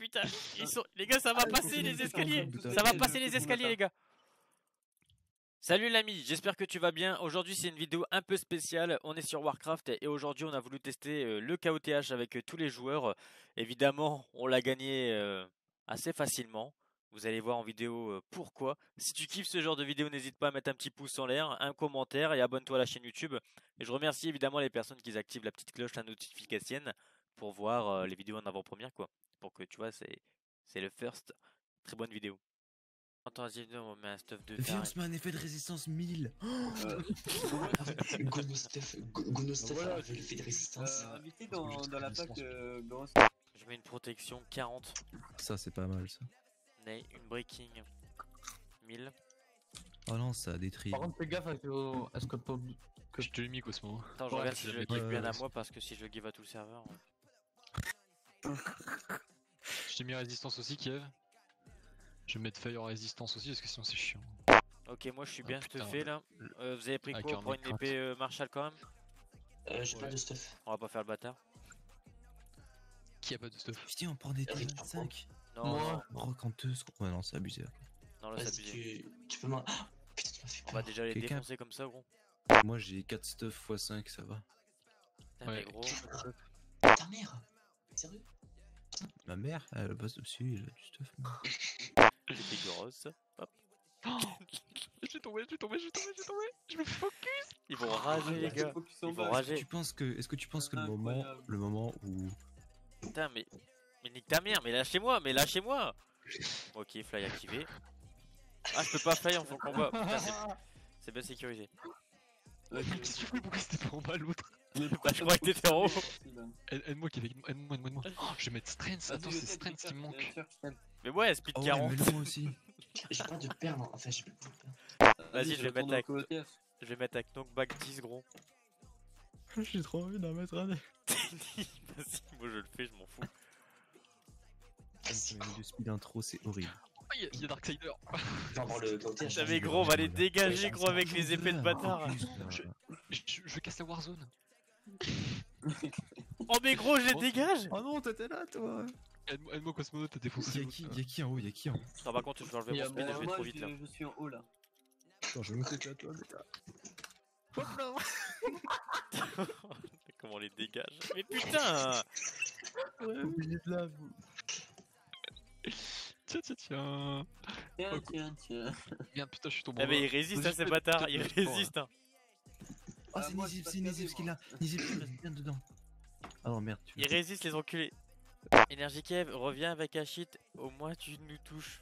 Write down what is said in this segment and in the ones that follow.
putain. Les gars, ça va passer les escaliers. Ça va passer les escaliers, les gars. Salut l'ami, j'espère que tu vas bien. Aujourd'hui c'est une vidéo un peu spéciale, on est sur Warcraft et aujourd'hui on a voulu tester le KOTH avec tous les joueurs. Évidemment on l'a gagné assez facilement, vous allez voir en vidéo pourquoi. Si tu kiffes ce genre de vidéo n'hésite pas à mettre un petit pouce en l'air, un commentaire et abonne-toi à la chaîne YouTube. Et je remercie évidemment les personnes qui activent la petite cloche, la notification pour voir les vidéos en avant-première quoi. Pour que tu vois c'est le first, très bonne vidéo. Attends, vas-y, on met un stuff de Viansman, effet de résistance 1000. Gonostuff Voilà, a fait l'effet de résistance. Invité dans la pack Ghost. Je mets une protection 40. Ça, c'est pas mal ça. Une breaking 1000. Oh non, ça détruit. Par contre, fais gaffe à ce que pas. Je te l'ai mis Cosmo. Attends, je regarde si je le give bien à moi parce que si je le give à tout le serveur. Je t'ai mis résistance aussi, Kiev. Je vais mettre fire résistance aussi parce que sinon c'est chiant. Ok, moi je suis bien putain. stuffé là. Vous avez pris Avec quoi un pour une mec épée Marshall quand même? J'ai pas de stuff. On va pas faire le bâtard. Qui a pas de stuff? Putain, on prend des Avec T25. Non, Moi. Brocanteuse. Ouais, non, c'est abusé. non, là c'est abusé. Tu peux m'en. Ah, putain, tu m'as fait On peur. va déjà les Quelqu'un- défoncer comme ça, gros. Moi, j'ai 4 stuff x 5, ça va. Putain, mais gros. Ta mère. Sérieux? Ma mère, elle bosse dessus, elle a du stuff. moi. C'est dégueulasse. Hop. J'ai tombé. Je me focus. Ils vont rager, les gars. Ils vont rager. Est-ce que tu penses que Incroyable. le moment où. Putain, mais nique ta mère, mais lâchez-moi, Ok, fly activé. Ah, je peux pas fly en fond combat. Putain, c'est bien sécurisé. Qu'est-ce que tu fais? Pourquoi c'était pas en bas l'autre? Bah, je crois que t'étais en haut. Aide-moi, Kiev, aide-moi. Oh, je vais mettre strength. Attends, c'est strength qui me manque. Mais ouais, speed Oh, 40. ouais, mais moi aussi. J'ai pas de perles. Enfin, j'ai pas de perles. Vas-y, je vais mettre avec. avec. Je vais mettre avec knockback 10, gros. J'ai trop envie d'en mettre un. Vas-y, moi je le fais, je m'en fous. Le speed intro, c'est horrible. Oh, il y a Darksider. Faut avoir le côté. Putain, mais gros, on va les dégager, gros, avec les épées de bâtard. Je casse la warzone. Oh, mais gros, je les dégage. Oh non, t'étais là, toi. Aide-moi, Cosmo, t'as défoncé. Y'a qui en haut? Y'a qui en haut? Non, par contre, je vais enlever mon speed et je vais trop vite là. Je suis en haut là. Attends, je vais monter à toi, les gars. Comment on les dégage? Mais putain! Ouais, oubliez de là, vous. Tiens. Tiens. Merde, putain, je suis tombé. Ah, mais ils résistent à ces bâtards, ils résistent. Hein. Oh, c'est moi, Nizib, je c'est suis pas Nizib ce casé, qu'il a. Nizib, viens dedans. Ah non, merde. Ils résistent, les enculés. Énergie Kev, reviens avec Hachit, au moins tu nous touches.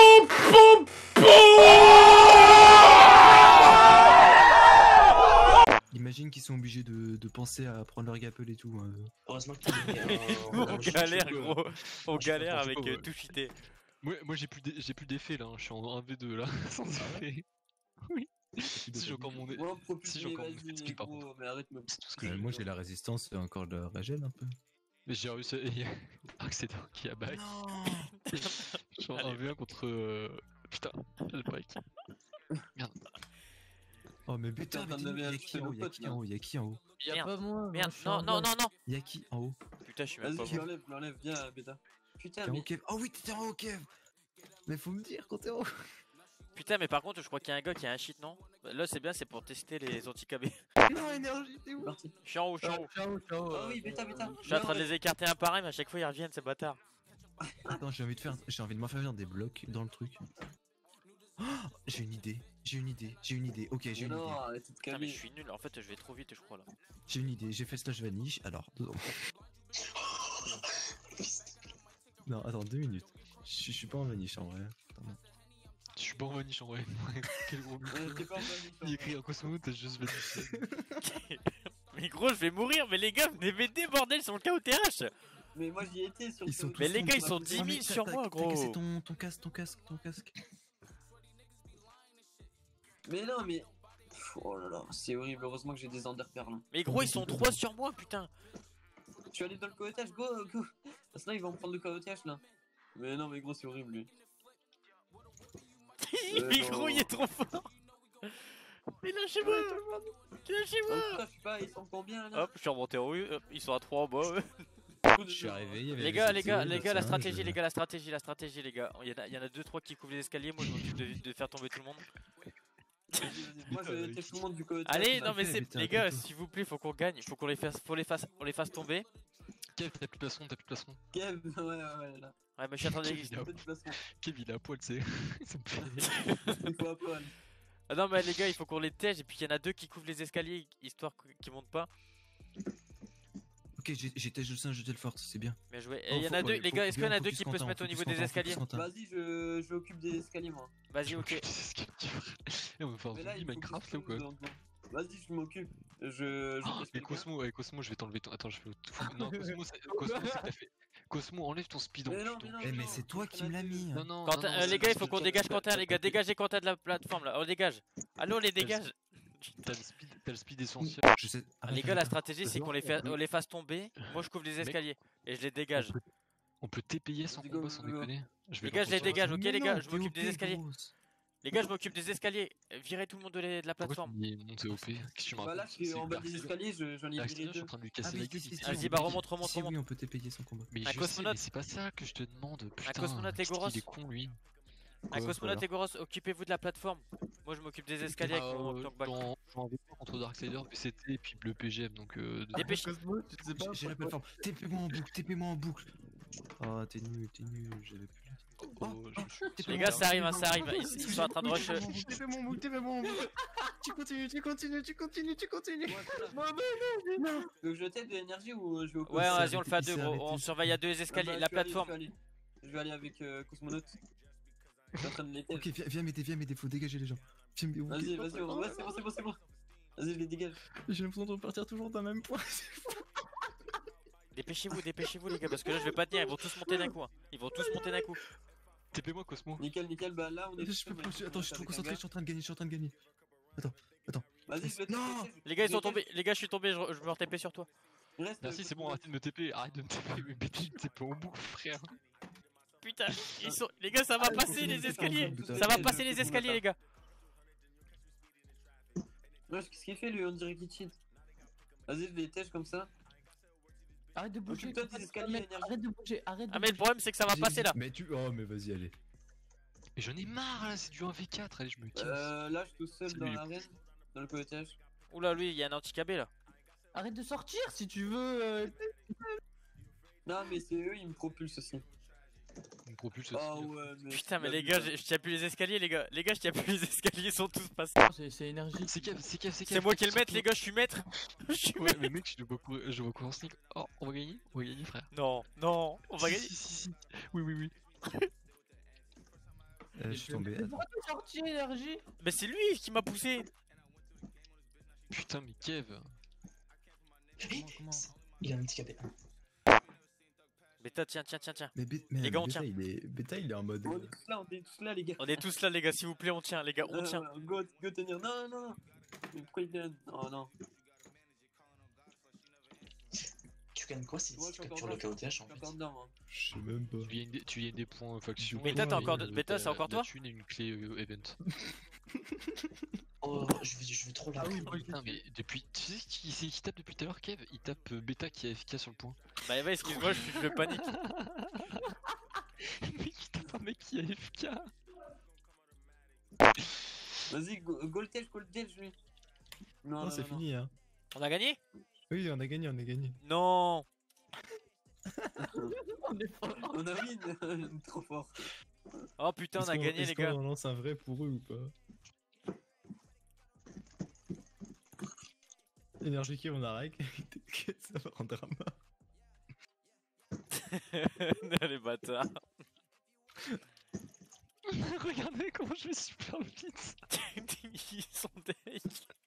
Imagine qu'ils sont obligés de penser à prendre leur gapel et tout. Heureusement qu'il y a On galère, gros. On je sais galère pas, avec ouais. tout cheaté. Moi j'ai plus d'effet là, je suis en 1v2 là, sans effet. Oui. Si j'ai encore mon Moi, Si, j'ai encore mon vas-y, skill, par gros, mais arrête de me. C'est tout ce que j'ai. Moi j'ai la résistance et encore de la régène un peu. Mais j'ai réussi à accéder qui a back. Je suis en 1v1 contre. Putain, le back. Merde. Oh mais putain, Putain, mais t'en avais y'a qui en haut? Y'a qui en haut? Y'a qui en haut? Merde, Pas moi. merde, je suis en non. bas. Putain, Y'a qui en haut? je suis même pas Vas-y, je bon. l'enlève, viens, bêta. Putain, T'es en mais. haut, Kev? Oh oui, t'es en haut, Kev! Mais faut me dire quand t'es en haut! Putain, mais par contre, je crois qu'il y a un gars qui a un cheat, non? Là, c'est bien, c'est pour tester les anti-KB. Non, énergie, t'es où? Parti. Je suis en haut, Ciao. Oh oui, bêta. Je suis en train de les écarter un par un, mais à chaque fois ils reviennent, ces bâtards. Attends, j'ai envie de m'en faire venir des blocs dans le truc. Oh, j'ai une idée. Ok, j'ai une idée. Non, arrête de te Putain, mais calmer. je suis nul, en fait, je vais trop vite, je crois là. J'ai une idée. J'ai fait slash vanish. Alors, non, attends, 2 minutes. Je suis pas en vanish en vrai. Attends. Je suis pas en vanish en vrai. Quel gros T'es pas en vanish, Il écrit en Cosmo, t'as juste vanish. Mais gros, je vais mourir, mais les gars, venez m'aider, bordel, sur le KOTH! Mais moi j'y étais sur Ils sont Mais les gars, ils sont Ah, 10 000 mais sur moi, t'as gros! cassé ton casque. Mais non, mais. Oh là là, c'est horrible. Heureusement que j'ai des underperles. Hein. Mais gros, ils sont 3 sur moi, putain! Je suis allé dans le coyotage, go. Parce que là, ils vont me prendre le coyotage là. Mais non, mais gros, c'est horrible lui. Mais gros, il est trop fort! Mais lâchez-moi! Lâchez-moi! Je sais pas, ils sont combien là? Hop, je suis remonté en haut, hop, ils sont à 3 en bas. Je suis arrivé, il y avait Les les gars, la singes, stratégie, les gars, la stratégie, les gars. Il y en a 2-3 qui couvrent les escaliers. Moi, je m'occupe de faire tomber tout le monde. Vas-y, moi je teste tout le monde du coyotage. Allez, là. non, mais fait, c'est. putain, Les gars, plutôt. s'il vous plaît, faut qu'on gagne. Faut qu'on les fasse tomber. Kev, t'as plus de plastron, t'as plus de plastron. Kev, ouais, là. Ouais, mais je suis en train de. Kev, il est à- De toute façon, Kev, il est à poil, tu sais. Ça me fait rire. il faut à poil. Ah non, mais les gars, il faut qu'on les tège. Et puis, il y en a 2 qui couvrent les escaliers, histoire qu'ils montent pas. Ok, j'ai têche le singe de Telfort, c'est bien. Bien joué. Oh, Et il y en a faut- 2, ouais, les faut- gars, est-ce qu'il y en a bien, 2 focus qui peuvent se Quentin, mettre au focus niveau des Quentin, escaliers? focus Quentin. Vas-y, je m'occupe des escaliers, moi. Vas-y, ok. C'est ce que tu ferais. Eh, on va faire un Mais là, zombie il faut Minecraft que là ou quoi? Vas-y, je m'occupe. Je Oh, teste mais quelqu'un. Cosmo, ouais, Cosmo, je vais t'enlever ton. Attends, je vais. Non, Cosmo, Cosmo, c'est que t'as fait. Cosmo, enlève ton speed en Mais plus. non, donc. non, Eh, mais non, c'est toi qui me l'as mis. Non, non, Quentin, non, non, les gars, il c'est- faut qu'on t'as- dégage t'as- Quentin, les gars. t'as- Dégagez Quentin de la plateforme là. On le dégage. Allô, on les dégage. T'as le speed essentiel. Je sais. Les Arrête, gars, la arrête. stratégie, c'est qu'on les fasse tomber. Moi, je couvre les escaliers et je les dégage. On peut TPS sans Vas-y, go, combat sans go, go. déconner. Les gars, je les dégage, ok, Mais les gars, non, je m'occupe t'es des OP, escaliers. grosse. Les gars, je m'occupe des escaliers. Virez tout le monde de la plateforme. Pourquoi tu montes OP? Qu'est-ce que tu me Bah là, racontes? je suis en bas des escaliers, j'en ai Darkseid, viré je suis deux. en train de lui Ah, casser mais la gueule. si, ici. si, Vas-y, on bah, peut remonte, payer. remonte, Si, remonte. oui, on peut te payer sans combat. Mais Un je sais, cosmonaute. mais c'est pas ça que je te demande. Putain, cosmonaute et qu'est-ce qu'il Goros. est con lui. Un cosmonaute et Goros, occupez-vous de la plateforme. Moi, je m'occupe des escaliers avec mon knockback. J'en vais pas contre Darksider, VCT et puis Bleu PGM donc. Dépêche. J'ai la plateforme. TP-moi en boucle, TP-moi en boucle. Oh, t'es nul, j'avais plus la. Oh, je- Les gars, ça arrive, hein, ça arrive. Ils sont en train de rush. TP-moi en boucle, TP-moi en boucle. Tu continues. Moi, donc je t'aide de l'énergie ou je vais au Ouais, s'est vas-y, on le fait à arrêté, il 2, s'est gros. arrêté. On surveille à 2 les escaliers, la plateforme. Je vais aller avec Cosmonaute. Je suis en train de les tête. Ok, viens m'aider, faut dégager les gens. Viens m'aider. Vas-y, vas-y, ouais, c'est bon. Vas-y, je les dégage. J'ai l'impression de repartir toujours dans le même point. Dépêchez-vous, les gars, parce que là, je vais pas tenir. Ils vont tous monter d'un coup. Hein. Ils vont tous monter d'un coup. TP-moi Cosmo. Nickel, bah là on est. Je peux plus, attends, je suis trop concentré, je suis en train de gagner. Vas-y, je vais te Non. tester. Les gars, ils sont tombés. Les gars, je suis tombé. Je me re-TP sur toi. Reste, Merci, c'est bon, arrêtez de me TP. Arrête de me TP. Mais Betty, t'es pas au bout, frère. Putain, ils sont. Les gars, ça va passer les escaliers. putain. Ça va passer les escaliers, les gars. Ouais, qu'est-ce qu'il fait lui? On dirait qu'il cheat. Vas-y, je les tèche comme ça. Arrête de bouger. Occupe-toi des escaliers, énergie. Arrête de bouger, arrête de Ah, mais le bouger. problème, c'est que ça va passer là. Mais tu. Oh, mais vas-y, allez. Mais j'en ai marre là, c'est du 1v4. Allez, je me casse. Là, je suis tout seul C'est dans lui. l'arène, dans le coyotage. Oula, lui, il y a un anti-KB là. Arrête de sortir si tu veux. Non, mais c'est eux, ils me propulsent aussi. On me propulse aussi. Oh ouais, mais. Putain, mais Bah, les gars, je tiens plus les escaliers, les gars. Les gars, je tiens plus les escaliers, ils sont tous passés. C'est énergie. C'est Kev, c'est Kev, c'est Kev. C'est moi qui le mette, les gars, je suis maître. Je suis Ouais, maître. mais mec, je dois courir en sneak. Oh, on va gagner, frère. Non, on va Si, gagner. si. Oui. Je suis tombé. Mais pourquoi t'es sorti, énergie? Mais c'est lui qui m'a poussé. Putain, mais Kev. Comment Il a un handicapé. Bêta, tiens. Mais Les gars, on Beta, tient. Beta, il est en mode. On est tous là, les gars. On est tous là, les gars, s'il vous plaît, on tient, les gars, on tient. Go tenir. Non. Mais pourquoi il donne? Oh non. Tu gagnes quoi si Moi, je tu suis captures encore le chaotage Je en suis fait? encore dedans, moi. Je sais même pas. Tu gagnes des points faction. Beta, t'as encore et, Beta, c'est encore de la toi? thune et une clé event. Oh, je veux trop la. Putain, mais depuis. Tu sais qui tape depuis tout à l'heure, Kev? Il tape Beta qui est AFK sur le point. Bah, ouais, excuse-moi, je panique. Mais il tape un mec qui est AFK. Vas-y, go le tèche, lui. Non, c'est fini, hein. On a gagné? Oui, on a gagné. Non. On est fort. On a win. Trop fort. Oh putain, on a gagné, les gars. On lance un vrai pour eux ou pas? Énergie qui on arrête. Ça va rendre drama. Les bâtards. Regardez comment je vais super vite. Ils sont deg.